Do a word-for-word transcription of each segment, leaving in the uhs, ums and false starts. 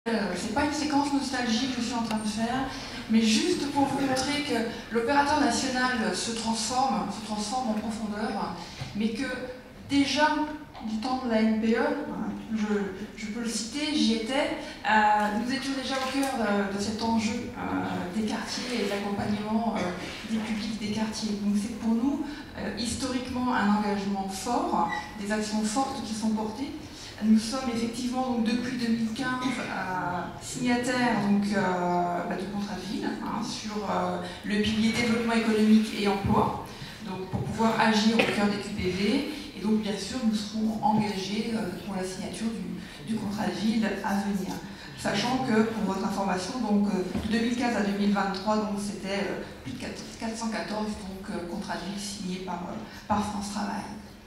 Euh, c'est pas une séquence nostalgique que je suis en train de faire, mais juste pour vous montrer que l'opérateur national se transforme, se transforme en profondeur, mais que déjà du temps de la N P E, je, je peux le citer, j'y étais, euh, nous étions déjà au cœur de, de cet enjeu euh, des quartiers et de l'accompagnement euh, des publics des quartiers. Donc c'est pour nous euh, historiquement un engagement fort, des actions fortes qui sont portées. Nous sommes effectivement donc, depuis deux mille quinze euh, signataires donc, euh, bah, du contrat de ville hein, sur euh, le pilier développement économique et emploi, donc pour pouvoir agir au cœur des Q P V. Et donc bien sûr nous serons engagés euh, pour la signature du, du contrat de ville à venir. Sachant que, pour votre information, donc, euh, de deux mille quinze à deux mille vingt-trois, donc, c'était euh, plus de quatre cent quatorze donc, euh, contrats de ville signés par, euh, par France Travail.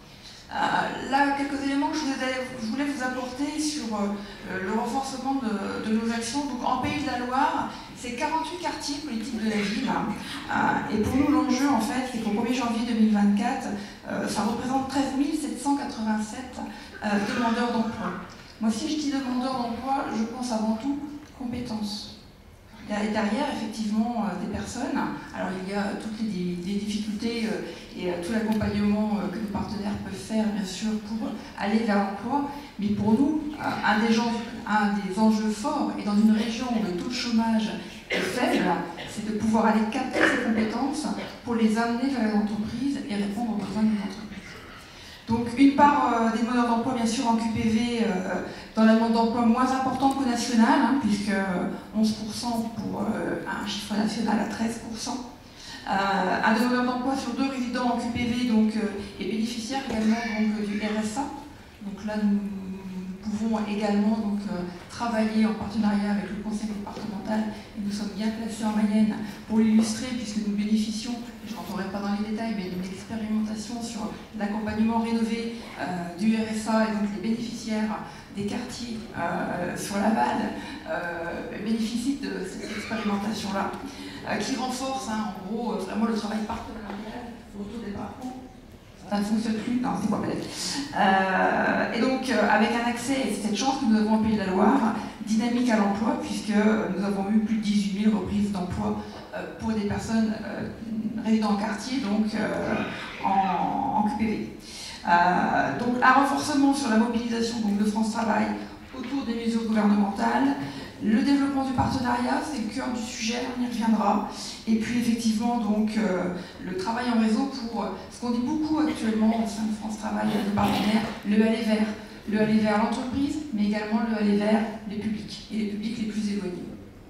Euh, là, quelques éléments que je voulais, je voulais vous apporter sur euh, le renforcement de, de nos actions. Donc, en Pays de la Loire, c'est quarante-huit quartiers politiques de la ville. Euh, et pour nous, l'enjeu, en fait, c'est qu'au premier janvier deux mille vingt-quatre, euh, ça représente treize mille sept cent quatre-vingt-sept euh, demandeurs d'emploi. Moi, si je dis demandeurs d'emploi, je pense avant tout compétences. Et derrière, effectivement, euh, des personnes. Alors, il y a toutes les, les difficultés euh, et euh, tout l'accompagnement euh, que nos partenaires peuvent faire, bien sûr, pour aller vers l'emploi. Mais pour nous, euh, un, des gens, un des enjeux forts, et dans une région où le taux de chômage est faible, c'est de pouvoir aller capter ces compétences pour les amener vers les entreprises et répondre aux besoins des entreprises. Donc, une part euh, des demandeurs d'emploi, bien sûr, en Q P V, euh, dans la demande d'emploi moins importante qu'au national, hein, puisque onze pour cent pour euh, un chiffre national à treize pour cent. Euh, un demandeur d'emploi sur deux résidents en Q P V donc, euh, est bénéficiaire également donc, du R S A. Donc là, nous, nous pouvons également donc, euh, travailler en partenariat avec le conseil départemental et nous sommes bien placés en Mayenne pour l'illustrer puisque nous bénéficions, je ne rentrerai pas dans les détails, mais d'une expérimentation sur l'accompagnement rénové euh, du R S A et donc les bénéficiaires des quartiers euh, sur Laval euh, bénéficient de cette expérimentation-là euh, qui renforce hein, en gros vraiment le travail partenarial autour des parcours. Ça ne fonctionne plus, non, c'est quoi peut-être. Euh, et donc, euh, avec un accès, et cette chance que nous avons au Pays de la Loire, dynamique à l'emploi, puisque nous avons eu plus de dix-huit mille reprises d'emploi euh, pour des personnes euh, résidant en quartier, donc euh, en, en Q P V. Euh, donc, un renforcement sur la mobilisation donc, de France Travail autour des mesures gouvernementales. Le développement du partenariat, c'est le cœur du sujet, on y reviendra. Et puis effectivement, donc, euh, le travail en réseau pour ce qu'on dit beaucoup actuellement au sein de France Travail avec nos partenaires, le aller vers. Le aller vers l'entreprise, mais également le aller vers les publics, et les publics les plus éloignés.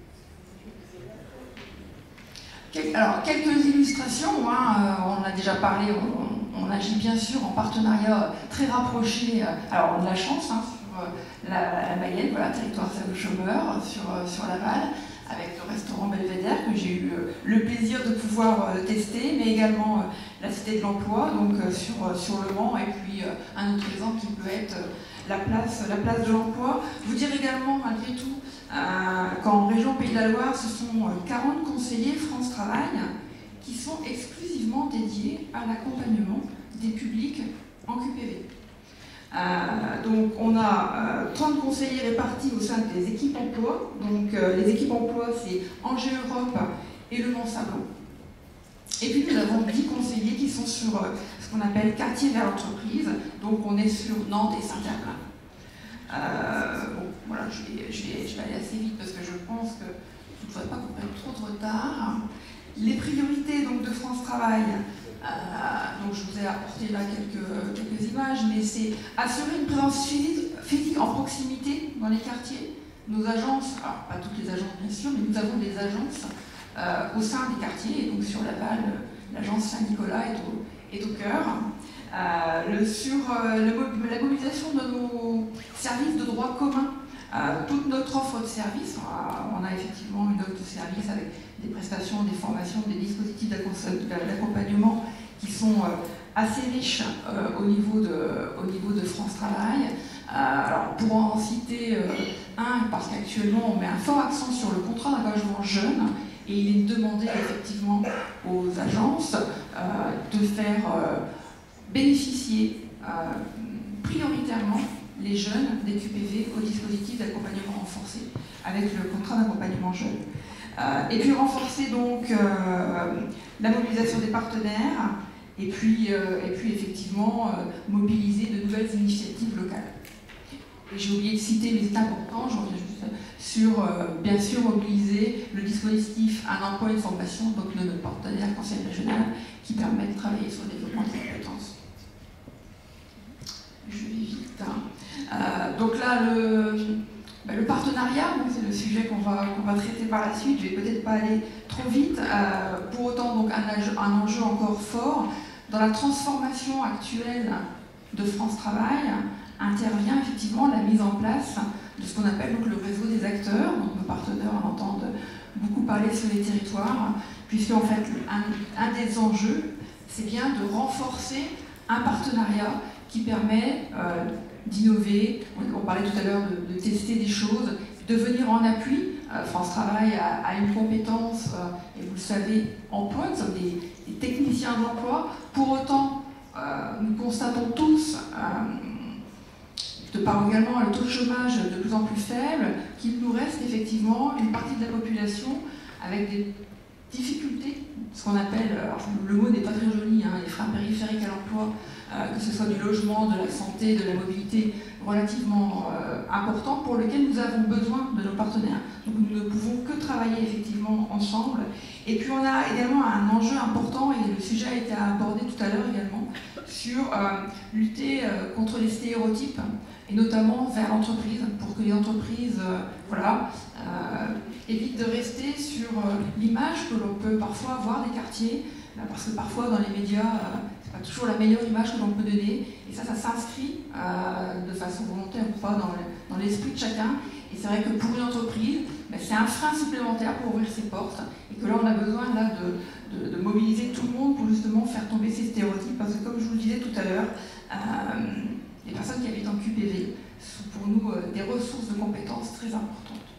Alors, quelques illustrations, hein, euh, on en a déjà parlé, on, on agit bien sûr en partenariat très rapproché. Alors, on a de la chance, hein, La, la Mayenne, voilà, territoire zéro chômeur sur, sur Laval, avec le restaurant Belvédère que j'ai eu euh, le plaisir de pouvoir euh, tester, mais également euh, la Cité de l'Emploi, donc euh, sur, euh, sur Le Mans, et puis euh, un autre exemple qui peut être euh, la, place, la place de l'emploi. Vous dire également, malgré tout, euh, qu'en région Pays de la Loire, ce sont euh, quarante conseillers France Travail qui sont exclusivement dédiés à l'accompagnement des publics en Q P V. Euh, donc on a euh, trente conseillers répartis au sein des équipes emploi. Donc euh, les équipes emploi, c'est Angers Europe et Le Mans-Sablon. Et puis nous avons dix conseillers qui sont sur euh, ce qu'on appelle quartier vers l'entreprise. Donc on est sur Nantes et Saint-Herblain. Euh, bon, voilà, je vais, je, vais, je vais aller assez vite parce que je pense que je ne voudrais pas qu'on prenne trop de retard. Les priorités donc, de France Travail. Euh, donc je vous ai apporté là quelques, quelques images, mais c'est assurer une présence physique, physique en proximité dans les quartiers. Nos agences, alors pas toutes les agences bien sûr, mais nous avons des agences euh, au sein des quartiers, et donc sur Laval, l'agence Saint-Nicolas est au, est au cœur. Euh, le, sur euh, le, la mobilisation de nos services de droit commun. Euh, toute notre offre de services, euh, on a effectivement une offre de services avec des prestations, des formations, des dispositifs d'accompagnement qui sont euh, assez riches euh, au, niveau de, au niveau de France Travail. Euh, alors, pour en citer euh, un, parce qu'actuellement on met un fort accent sur le contrat d'engagement jeune, et il est demandé effectivement aux agences euh, de faire euh, bénéficier euh, prioritairement les jeunes des Q P V au dispositif d'accompagnement renforcé. avec le contrat d'accompagnement jeune. Euh, et puis renforcer donc euh, la mobilisation des partenaires, et puis, euh, et puis effectivement euh, mobiliser de nouvelles initiatives locales. Et j'ai oublié de citer, mais c'est important, j'en reviens juste sur, euh, bien sûr, mobiliser le dispositif Un emploi et une formation, donc de notre partenaire conseil régional, qui permet de travailler sur le développement des compétences. Je vais vite. Hein. Euh, donc là, le, ben, le partenariat, c'est le sujet qu'on va, qu'on va traiter par la suite. Je vais peut-être pas aller trop vite. Euh, pour autant, donc, un, un enjeu encore fort dans la transformation actuelle de France Travail intervient effectivement la mise en place de ce qu'on appelle donc le réseau des acteurs. Donc nos partenaires en entendent beaucoup parler sur les territoires, puisque en fait un, un des enjeux, c'est bien de renforcer un partenariat qui permet euh, d'innover. On, on parlait tout à l'heure de, de tester des choses, de venir en appui. Euh, France Travail a, a une compétence, euh, et vous le savez, emploi, nous sommes des, des techniciens d'emploi. Pour autant, euh, nous constatons tous, euh, de par également le taux de chômage de plus en plus faible, qu'il nous reste effectivement une partie de la population avec des difficultés, ce qu'on appelle, alors le mot n'est pas très joli, hein, les freins périphériques à l'emploi, euh, que ce soit du logement, de la santé, de la mobilité, relativement euh, importants, pour lesquels nous avons besoin de nos partenaires. Donc nous ne pouvons que travailler effectivement ensemble. Et puis on a également un enjeu important, et le sujet a été abordé tout à l'heure également, sur euh, lutter euh, contre les stéréotypes, et notamment vers l'entreprise, pour que les entreprises euh, voilà, euh, évitent de rester sur euh, l'image que l'on peut parfois avoir des quartiers, parce que parfois dans les médias, euh, c'est pas toujours la meilleure image que l'on peut donner, et ça, ça s'inscrit euh, de façon volontaire ou pas dans, le, dans l'esprit de chacun. Et c'est vrai que pour une entreprise, ben, c'est un frein supplémentaire pour ouvrir ses portes, et que là on a besoin là, de, de, de mobiliser tout le monde pour justement faire tomber ces stéréotypes, parce que comme je vous le disais tout à l'heure, euh, les personnes qui habitent en Q P V sont pour nous euh, des ressources de compétences très importantes.